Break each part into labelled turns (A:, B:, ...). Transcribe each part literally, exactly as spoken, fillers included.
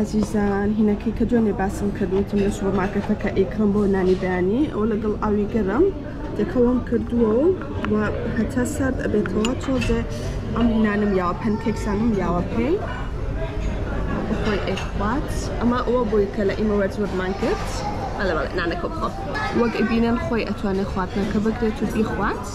A: عزیزان هینەکەی کە جوێنێ باسم کردوتم لە سوپەرمارکێتەکە ئیکڕم بۆ نانی بەیانی ئەو لەگەڵ ئاوی گەرم تێکەوەم کردووە و هەتا سارد ئەبێتەوە تۆزێ ئەم هینانم یاوە پەنکێکسانم یاوە پێی بخۆی ئەیخوات ئەمە ئەوە بووی کە لە ئیمەوە زۆرمان کرد ئەلە بەڵێ نانەکە بخۆ وەک ئەبینن خۆی ئەتوانێت خواردنەکە بگرێت و بیخوات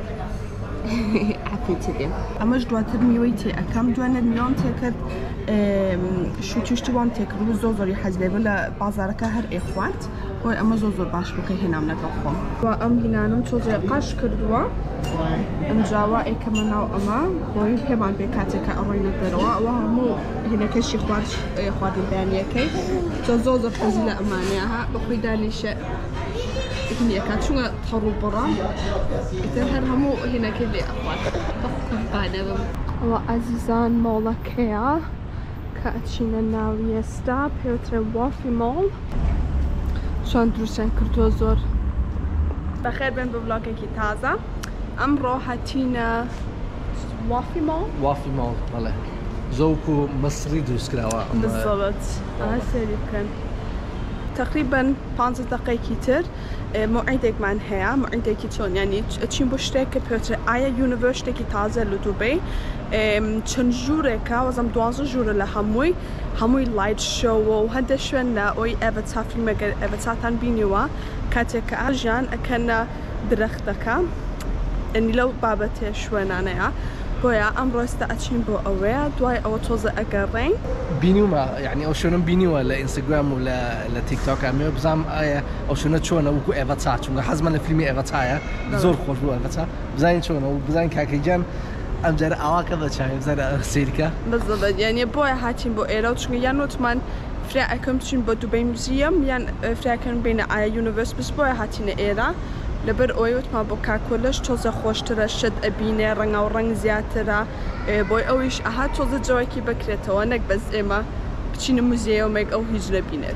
A: عافیتێ ئەمەش دواتر میوەی تێ ئەەکەم دوانێت میوەم تێکرد شوتیشتی وام تێکرد و زۆر زۆری حەز لێبە لە بازارەکە هەر ئێخوات بۆی ئەمە زۆر زۆر باش بوو کە هێنام لەگەڵ خۆم ئەم هینانم تۆزێ قاش کردووە ئەمجاوە ئەیکەمە ناو ئەمە بۆی پێمان بێ کاتێکە ئەڕۆینە دەرەوە ئەوە هەموو هینەکەشی خواردن بەیانیەکەی تۆ زۆر زۆر حەزی لە ئەمانەیە ها بەخۆی دانیشە هینەکە چونکە تەڕوو بڕە ئیتر هەر هەموو هینەکەی لێ ئەخوات بەخۆربانە بم ئەوە ئازیزان مۆڵەکەیە کە ئەچینە ناوی ئێستا پێوترە وافی مۆڵ چۆن دروستیان کردووە زۆر بەخێر بن بە ڤڵۆگێکی تازە ئەمڕۆ هاتینە وافی مۆڵ
B: وافی مۆڵ بەڵێ زۆک و مەسری دروستکراوە
A: بالضبط ئەها سێری بکەن تقریبا پانزە دقەیەکی تر موعیدێکمان هەیە موعیدێکی چۆن یعنی ئەچین بۆ شتێک کە پێوترە ئایا یونیڤەر شتێکی تازە لە دووبەی چەند ژوورێکە وەزەم دوازدە ژوورە لە هەمووی هەمووی لایت شۆوە و هەندە شوێن لە ئەوی ئەڤەتا فیلمەگەر ئەڤەتاتان بینیوە کاتێککە ئاژیان ئەکەنە درەختەکە ئەنی لەو بابەتێ شوێنانەیە بۆیە ئەم ڕۆستا ئەچین بۆ ئەوەیە دوای ئەوە تۆزە ئەگەڕێین
B: بینیومە یعنی ئەو شوێنم بینیوە لە ئینستاگرام و لە تیکتۆک ئەمێ بزانم ئایا ئەو شوێنە چۆنە وەکو ئێڤەتا چونکە حەزمە لە فیلمی ئێڤەتایە زۆر خۆش بوو ئێڤەتا بزانین چۆنە و بزانین کاکەیجان ئەمجارە ئاواکە بەچاوی بزانە سیرکە
A: بەزەبەت یعنی بۆیە هاتین بۆ ئێرە و چونکە یان وتمان فرا ئەکەم بچین بۆ دووبەی موزیەم یان فراکەن بینە ئایا یونیڤەرس بس بۆیە هاتینە ئێرە لەبەر ئەوەی وتمان بۆ کاکۆلەش تۆزە خۆشترە شت ئەبینێ ڕەنگە و ڕەنگ زیاترە بۆی ئەویش ئەها تۆزە جەوەکی بکرێتەوە نەک بەس ئێمە بچینە موزیەوەمێک ئەو هیچ لەبینێت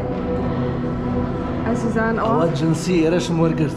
A: ئەزیزان
B: ئەوە جنسی ئێرەشم وەرگرت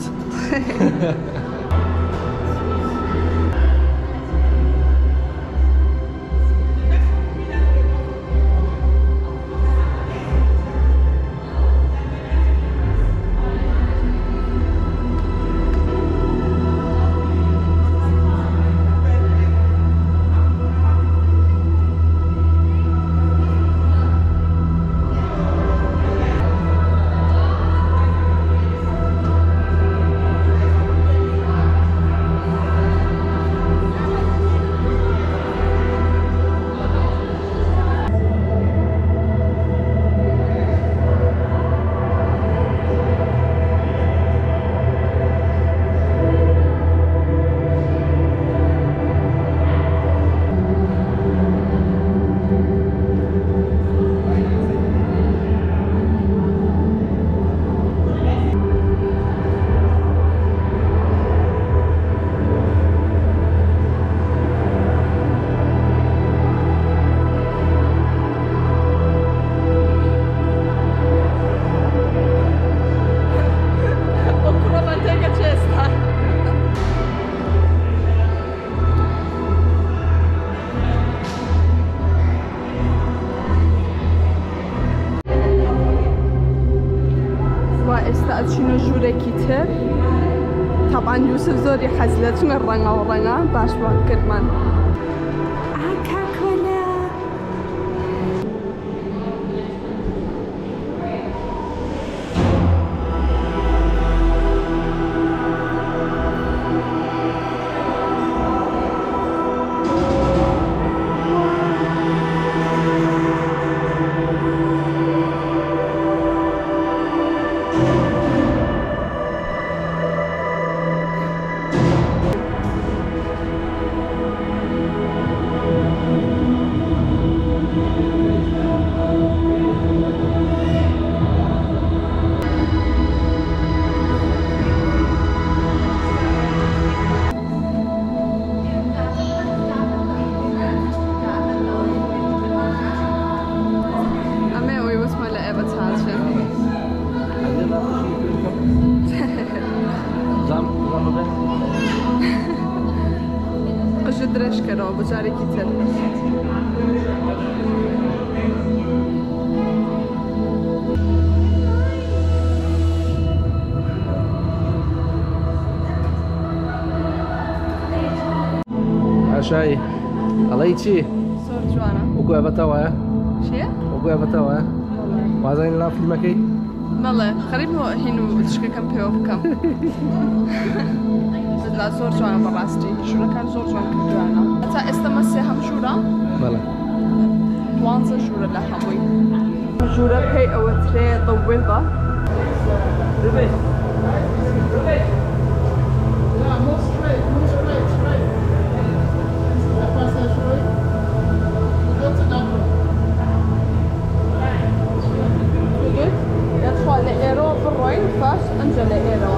A: ئەچینە ژوورێکی تر تەبعاً یوسف زۆری حەز لە چونکە ڕەنگە و ڕەنگە باش بۆ کردمان درێژکەرەوە بەجارێکی تر
B: عشاي الله چی؟
A: زۆر جوانە.
B: وەکو ئەڤەتەوەیە؟
A: چییە؟
B: وەکو ئەڤەتەوەیە؟ وازانی لەناو فیلمەکەی؟
A: بەڵێ خەریبەوە هین و تشکەکەم پێوە بکەم. لا زۆر جوانە بەڕاستی ژوورەکان زۆر جوان کردووانە. هەتا ئێستا مە سێهەم ژوورە؟
B: بەڵێ.
A: دوانزە ژوورە لە هەمووی. ژوورە پێی ئەوەترێ The River. يدخل لإيرو بالروين فاش انجا لإيرو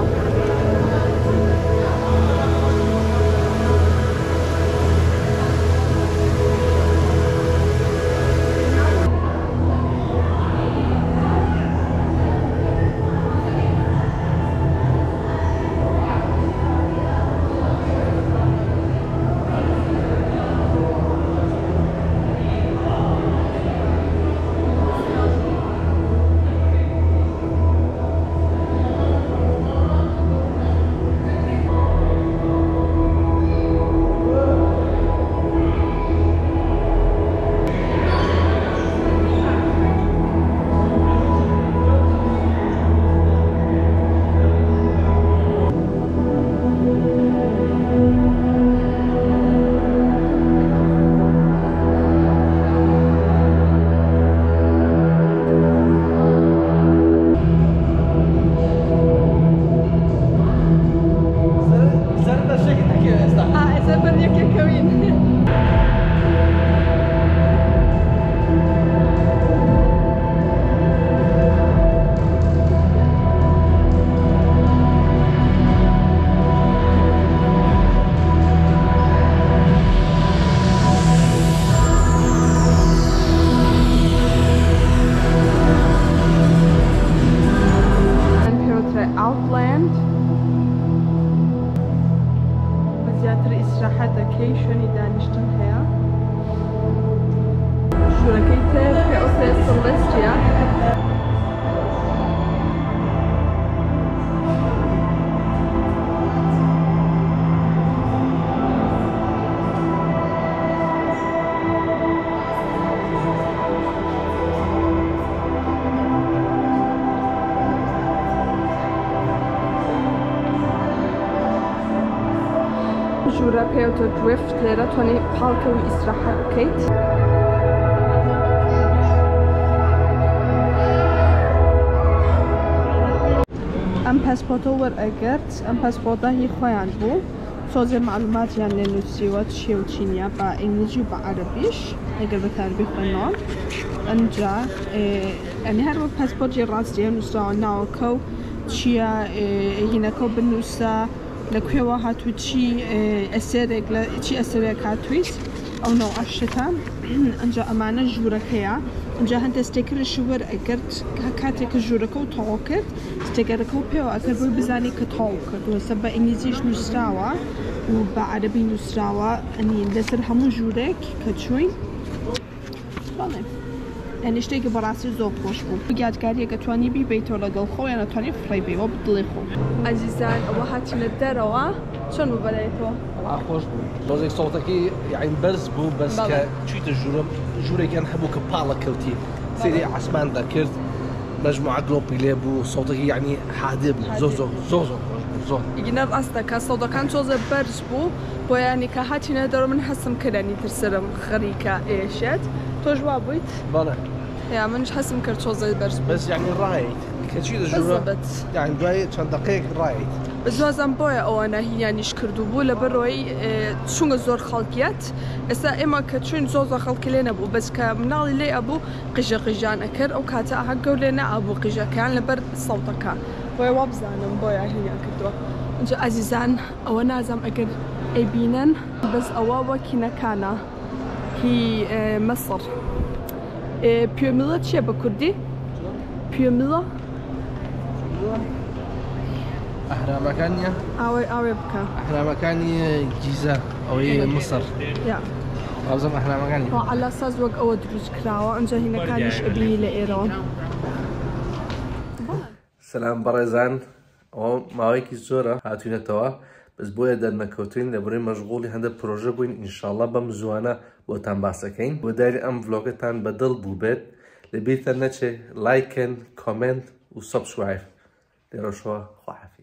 A: شوني دانشتن هيا شركيته في أوسيس سلستيا جورا بيوتو دريفت ليرة توني بالكو استراحة كيت ام باسبورتو ور اگرت ام باسبورتا هي خوان بو صوزي معلومات يعني نوسيوات شي وتشينيا با انجليزي با عربيش اگر بتعربي خنان انجا يعني هر باسبورت جي راستي نوسا ناوكو تشيا هناكو بنوسا لكوي هاتو تشي اسيرك لا تشي اسيرك هاتويت او نوع الشتاء انجا امانه جوركيا انجا هنت استيكر شور اگرت كاتك جوركو توكت استيكركو بيو اگر بو بزاني كتوكت وسبب انجليزيش نستراوا وبعربي نستراوا اني لسر همو جورك كتشوي بالله يعني شتيك براسي زوق خوش بو بيادگاری اگه توانی بی بیتو لگل خو یا توانی فری بی و بدلی خو عزیزان او هاتین الدروا شنو بلايتو
B: والله خوش بو لوزيك صوتكي يعني برز بو بس ك تشيت الجورم جوري كان حبوك بالا كوتي سيري عسمان ذكرت مجموعه جلوبي ليبو صوتكي يعني حادب زوزو زوزو زو
A: يجينا اصلك صوتا كان شوز برز بو بو يعني كهاتين درو من حسم كداني ترسرم خريكه ايشت توجوا بويت
B: بله
A: يا منش حسم كرت شوز برز
B: بس يعني رايت كتشيد الجورم يعني دواي كان دقيق رايت
A: زوازم بويا او انا هي يعني شكردو بو لبروي شون زور خلقيات اسا اما كتشون زوز خلق لنا ابو بس كمنال لي ابو قجا قجان اكر او كاتا حقو لنا ابو قجا كان لبر صوتك بويا وابزانم بويا هي كدو انجا عزيزان او انا زم اكر اي بينن بس اواوا كينا كانا هي مصر بيراميدة تشي بكردي بيراميدة
B: احنا مكانيا
A: اوي اوي بكا
B: احنا مكاني جيزة او هي مصر
A: يا
B: لازم احنا مكاني
A: على اساس وقت او دروس كراوا انجا هنا كانش ابي لايران
B: سلام برزان او ماويكي زورا هاتونا توا
C: بس بويا درنا كوتين لبري مشغولي هنده بروجه بوين إن شاء الله بمزوانا بوتان باسكين وداري أم فلوغتان بدل بوبت لبيتنا نتشي لايكن كومنت وسبسكرايب لروشوا خواحف